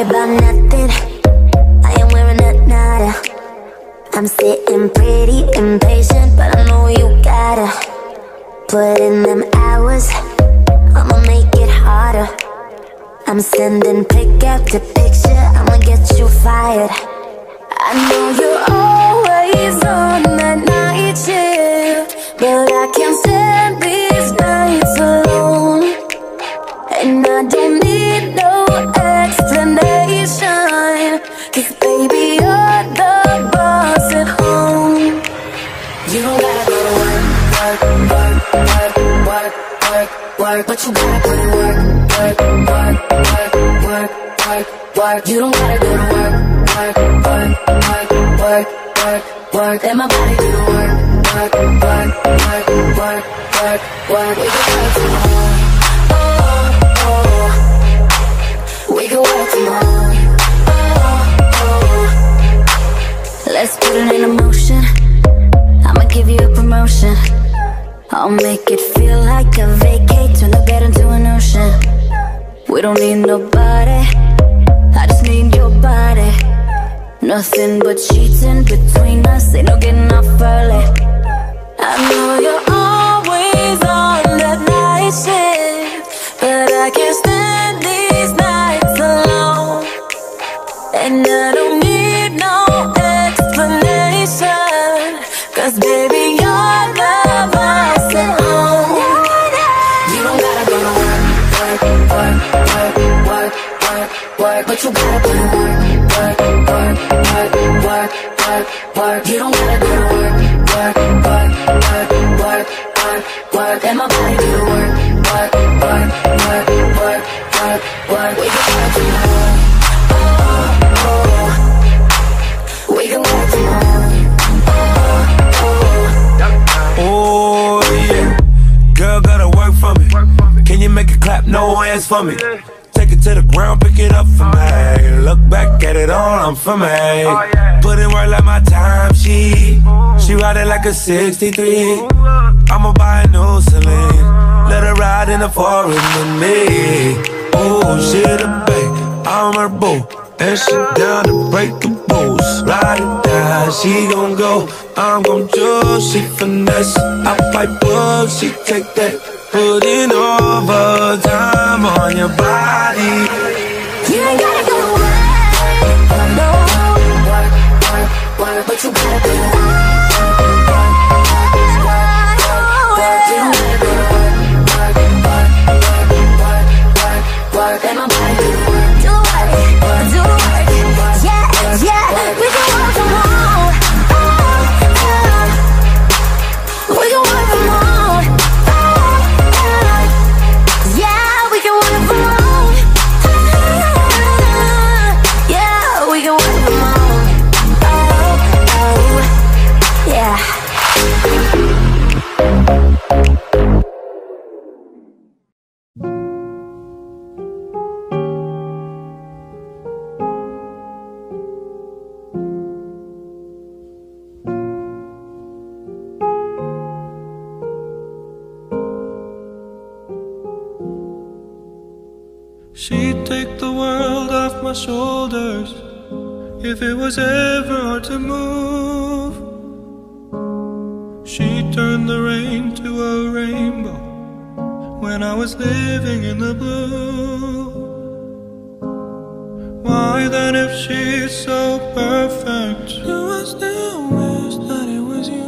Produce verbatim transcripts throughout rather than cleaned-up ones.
about nothing. I am wearing a nada. I'm sitting pretty impatient, but I know you gotta put in them hours. I'ma make it harder. I'm sending pick after picture, I'ma get you fired. I know you're always on that night shift, but I can't stand these nights alone. And I don't need no explanation, 'cause baby you're the boss at home. You don't gotta go to work, work, work, work, work, work, work, but you gotta put in work, work, work, work, work, work, work. You don't gotta go to work, work, work, work, work, work, work. Let my body do the work, work, work, work, work, work, work. We can work tomorrow, oh, oh. We can work tomorrow, oh, oh. Let's put it in motion. I'ma give you a promotion. I'll make it feel like a vacate, turn the bed into an ocean. We don't need nobody, I just need your body. Nothing but sheets in between us, ain't no getting off early. I know you're always on that night shift, but I can't stand these nights alone. And I don't need no explanation, 'cause baby you're the boss at home. You don't gotta go to work, work, work, work, work, work, work, but you gotta put in work, work, work, work, work, work, work. You don't gotta go to work, work, work, work, work, work, work. Let my body do the work, work, work, work, work, work, work. We can work tomorrow, oh, oh. We can work tomorrow, oh, oh. Oh yeah, girl gotta work for me. Can you make it clap, no hands for me? Take it to the ground, pick it up for me. Look back at it all, I'm for me. Put in work like my time, she She ride it like a sixty-three. I'ma buy a new Celine, let her ride in the forest with me. Oh, she the babe, I'm her boo, and she down to break the rules. Ride it down, she gon' go, I'm gon' choose. She finesse, I fight bugs, she take that. Putting overtime on your body. You ain't gotta go to work, no. Work, work, work, but you gotta do it. You don't gotta go to work, work, work, work, work, work, work. Let my body do the work, do the work, do the work. Yeah, yeah, we can work from home. Oh, oh. We can work from home. Yeah, we can work from home. Yeah, we can work from home. Oh, oh, yeah. She'd take the world off my shoulders if it was ever hard to move. She'd turn the rain to a rainbow when I was living in the blue. Why then, if she's so perfect, do I still wish that it was you?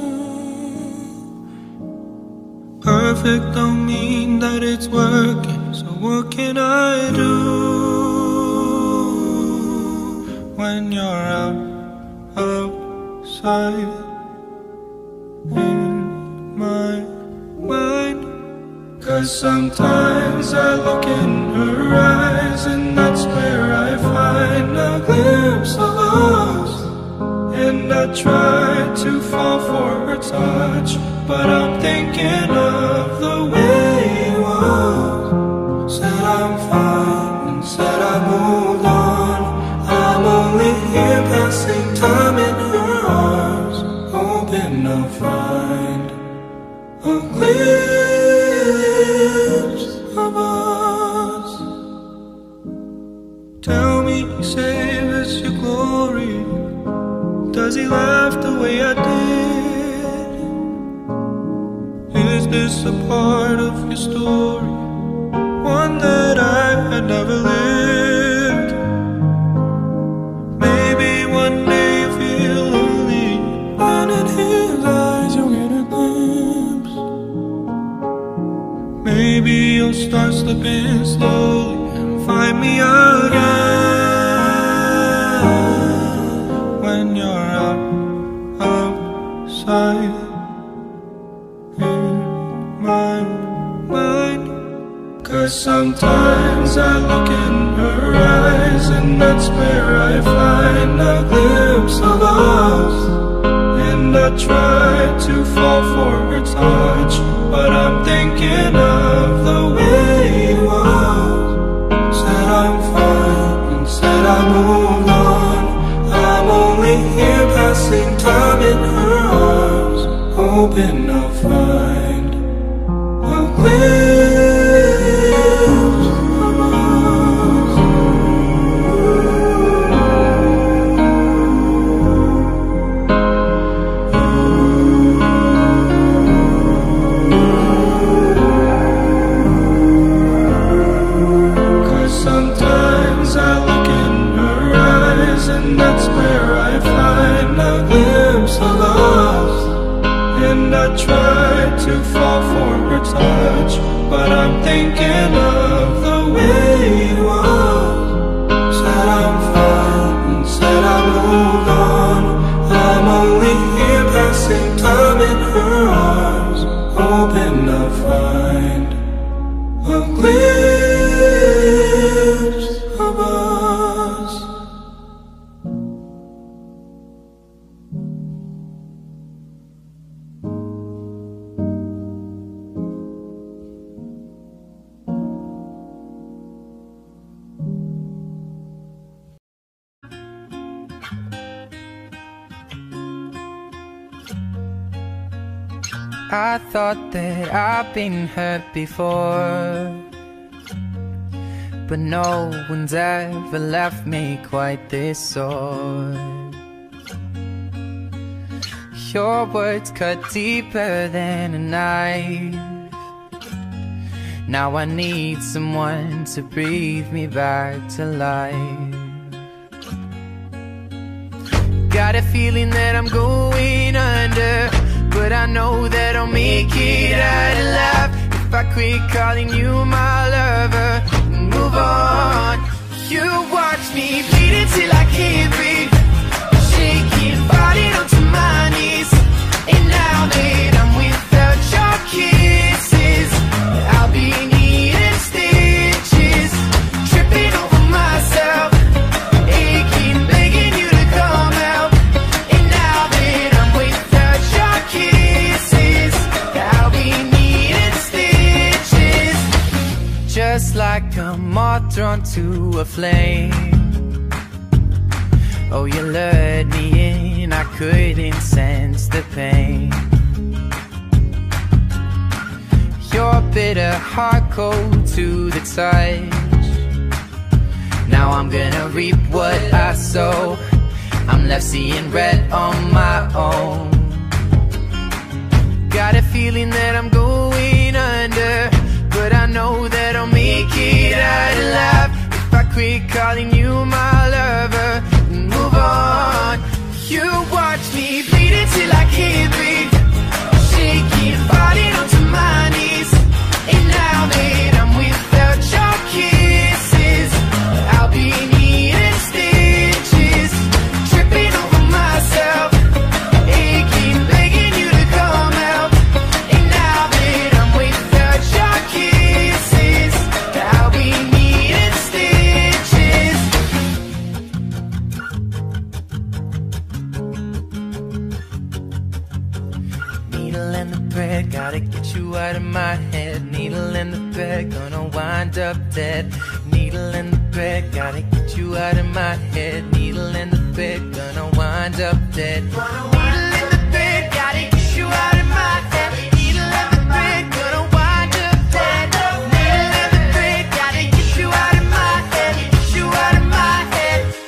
Perfect don't mean that it's working, so what can I do when you're out, outside in my mind? 'Cause sometimes I look in her eyes, and that's where I find a glimpse of us. And I try to fall for her touch, but I'm thinking of the way it was. Said I'm fine and said I moved on. I'm only here passing time in her arms, hoping I'll find a glimpse of us. Tell me save as your glory? Does he laugh the way I did? Is this a part of your story, one that I had never lived? Maybe one day you feel lonely, and in his eyes you'll get a glimpse. Maybe you'll start slipping slowly and find me again when you're out, outside in my mind. 'Cause sometimes I look in her eyes, and that's where I find a glimpse of us. And I try to fall for her touch, but I'm thinking of the way it was. Said I'm fine and said I moved on. I'm only here passing time in her arms, hoping I'll find a glimpse of us. 'Cause sometimes I look in her eyes, and that's where I find a glimpse of us. And I try to fall for her touch, but I'm thinking of the way it was. Said I'm fine and said I moved on. I'm only here passing time in her arms, hoping I'll find a glimpse of us. I thought that I've been hurt before, but no one's ever left me quite this sore. Your words cut deeper than a knife. Now I need someone to breathe me back to life. Got a feeling that I'm going under, but I know that I'll make it out alive if I quit calling you my lover and move on. You watch me bleed until I can't breathe, shaking, falling onto my knees. And now that I'm without your kisses, I'll be needing stitches, tripping over myself, aching, begging you to come out. And now that I'm without your kisses, I'll be needing stitches. Just like a moth drawn to a flame, oh, you lured me in, I couldn't sense the pain. Your bitter heart cold to the touch. Now I'm gonna reap what I sow. I'm left seeing red on my own. Got a feeling that I'm going under, but I know that I'll make it out alive if I quit calling you my lover and move on. You watch me bleed until I can't breathe, shaking, falling onto my knees. And now that I'm without your kisses, I'll be needing stitches, tripping over myself, aching, begging you to come out. And now that I'm without your kisses, I'll be needing stitches. Needle in the thread, gotta get you out of my head. Needle in the thread, gonna wind up dead. Needle in the thread, gotta get you out of my head. Needle in the thread, gonna wind up dead. Needle in the thread, gotta get you out of my head. Needle in the thread, gonna wind up dead. Needle in the thread, gotta get you out of my head. Get you out of my head.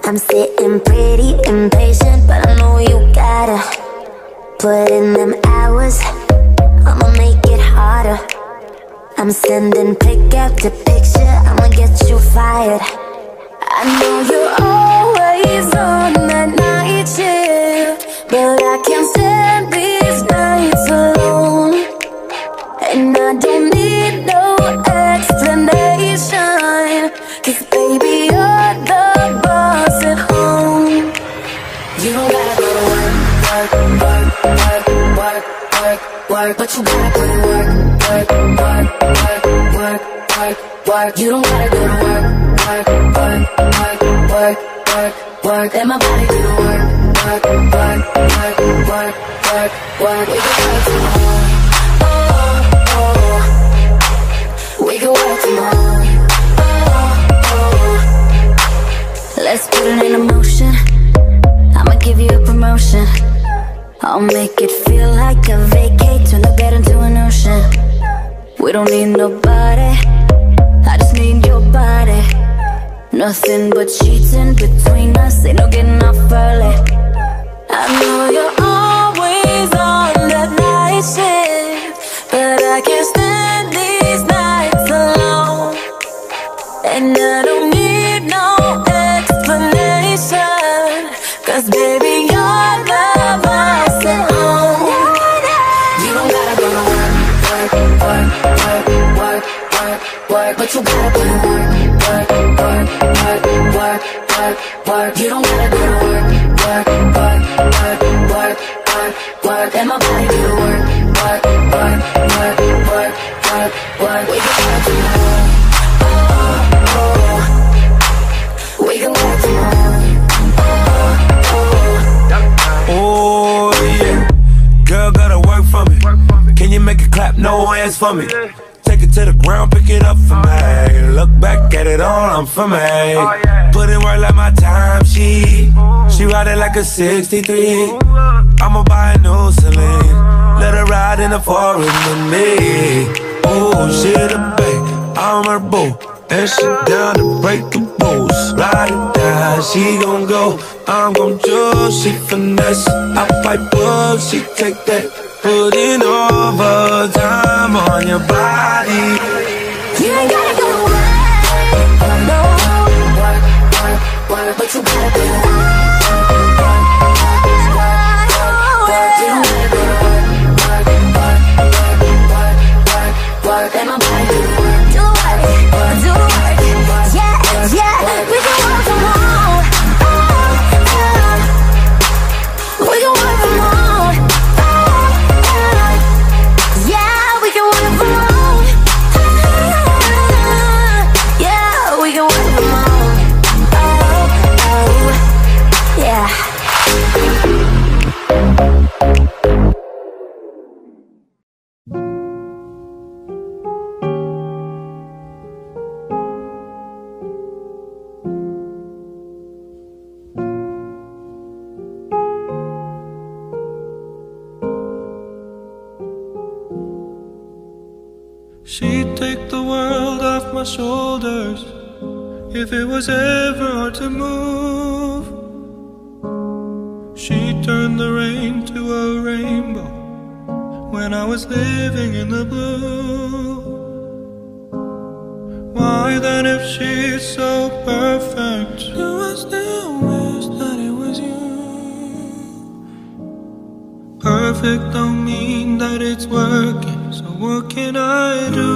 I'm sitting pretty impatient, but I know you gotta put in them hours. I'ma make it harder. I'm sending pick after picture, I'ma get you fired. I know you're always on that night shift, but I can't stand these nights alone. And I don't need no explanation, 'cause baby, you're the boss at home. You don't gotta go to work, work, work, work, work, work, work, but you gotta put in work, work, work, work, work, work, work. You don't gotta go to work, work, work, work, work, work, work. Let my body do the work, work, work, work, work, work, work. We can work tomorrow, oh, oh. We can work tomorrow, oh, oh. Let's put it in motion. I'ma give you a promotion. I'll make it feel like a vacate, turn the bed into an ocean. We don't need nobody, I just need your body. Nothing but sheets in between us, ain't no getting off early. I know you're always on that night shift, but I can't stand these nights alone. And I don't need no explanation, 'cause baby, you're the boss at home. You don't gotta go to work, work, work, work, work, work, work, but you gotta put in work, work, work, work, work, work, work. You don't gotta go to work, work, work, work, work, work, work. Let my body do the work, work, work, work, work, work, work. We can work tomorrow, oh, oh. We can work tomorrow, oh, oh. Oh yeah, girl gotta work for me. Can you make it clap? No hands for me. Take it to the ground, pick it up for me. Look back at it all, I'm for me. Put in work like my time sheet. She ride it like a sixty-three. I'ma buy a new Celine. Let her ride in the forest with me. Oh, she the babe, I'm her boo, and she down to break the rules. Ride it down, she gon' go, I'm gon' choose. She finesse, I pipe up, she take that. Putting overtime on your body. You ain't gotta go to work, no. Work, work, work, but you gotta do it. Let my body do the work, do the work, do the work. Yeah, yeah, we can work from home. Oh, oh. We can work from home. Oh, oh. Yeah, we can work from home. Oh, yeah, we can work from home. Oh, oh, yeah. She'd take the world off my shoulders if it was ever hard to move. She'd turn the rain to a rainbow when I was living in the blue. Why then, if she's so perfect, do I still wish that it was you? Perfect don't mean that it's working, so what can I do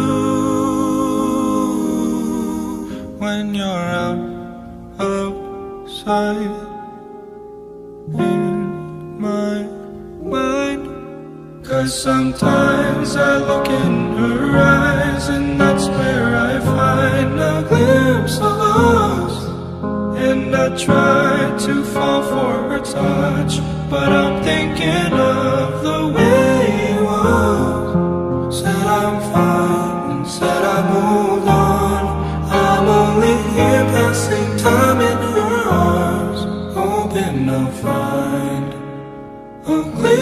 when you're out outside in my mind? 'Cause sometimes I look in her eyes, and that's where I find a glimpse of us. And I try to fall for her touch, but I'm thinking of the way it was. Said I'm fine and said I moved on. I'm only here passing time in her arms, hoping I'll find a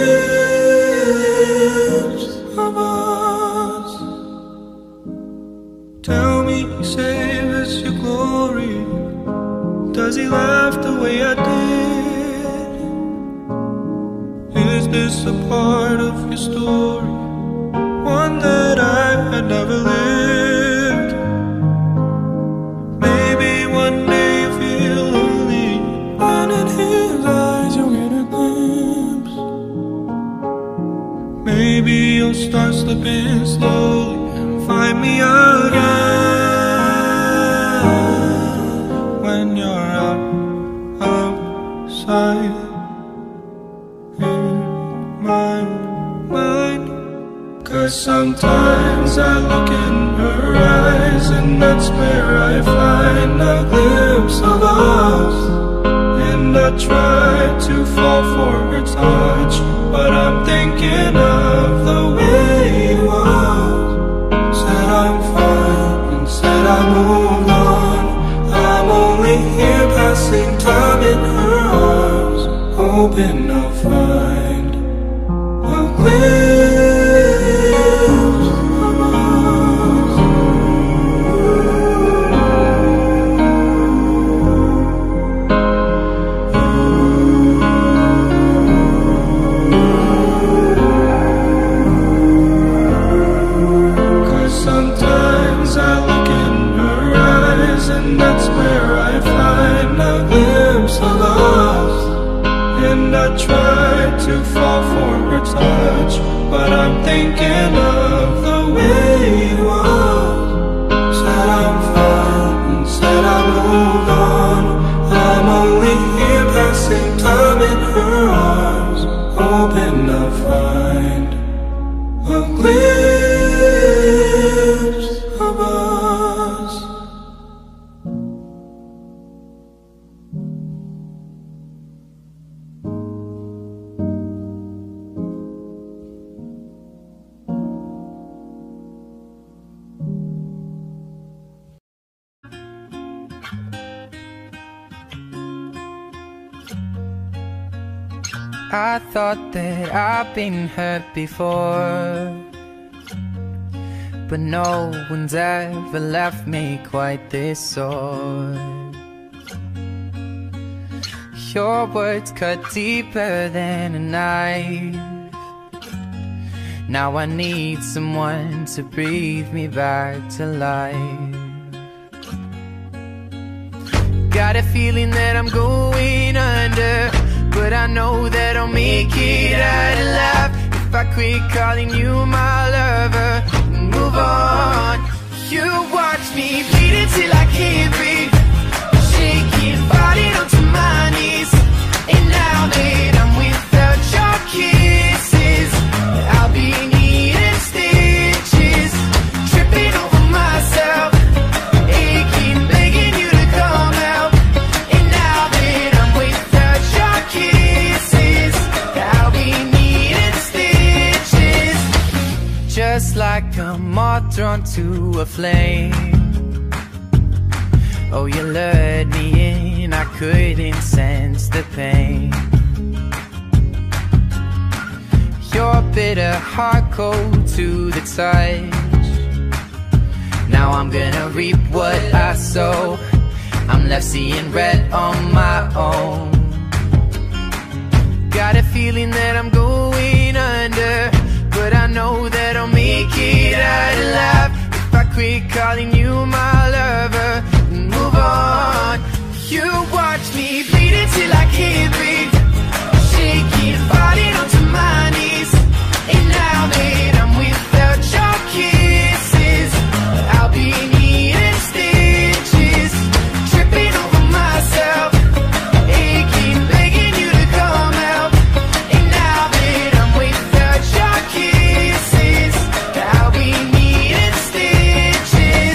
glimpse of us. Tell me, save us your glory. Does he laugh the way I did? Is this a part of your story? One that I had never lived. Maybe one day you feel lonely, and in his eyes you'll get a glimpse. Maybe you'll start slipping slowly and find me again when you're out, outside in my mind. Cause sometimes I look in her eyes, and that's where I find a glimpse of us. And I try to fall for her touch, but I'm thinking of the way you are. Said I'm fine and said I moved on. I'm only here passing time in her arms, hoping I'll find a glimpse of us. Cause sometimes I look in her eyes, and that's where I find a glimpse of us. And I try to fall for her touch, but I'm thinking of the way you are. Said I'm fine and said I moved on. I'm only here passing time in her arms, hoping I'll find a glimpse of us. I thought that I've been hurt before, but no one's ever left me quite this sore. Your words cut deeper than a knife. Now I need someone to breathe me back to life. Got a feeling that I'm going under, but I know that I'll make it out alive if I quit calling you my lover and move on. You watch me bleed until I can't breathe, shaking, falling onto my knees. And now that I'm without your kisses, I'll be needing stitches, tripping over myself, aching, begging you to come out. And now that I'm without your kisses, I'll be needing stitches, just like a moth drawn to a flame. Oh, you lured me in, I couldn't sense the pain. Your bitter heart cold to the touch. Now I'm gonna reap what I sow. I'm left seeing red on my own. Got a feeling that I'm going under, but I know that I'll make it out alive if I quit calling you my lover and move on. You watch me bleed until I can't breathe, shaking, falling onto my knees. And now that I'm without your kisses, I'll be needing stitches, tripping over myself, aching, begging you to come out. And now that I'm without your kisses, I'll be needing stitches.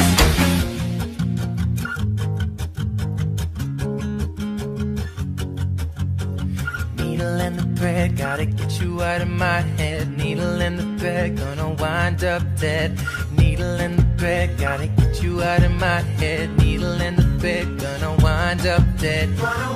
Needle in the thread, gotta get you out of my head. Needle in the thread, gonna wind up dead. Needle in the thread, gotta get you out of my head. Needle in the thread, gonna wind up dead.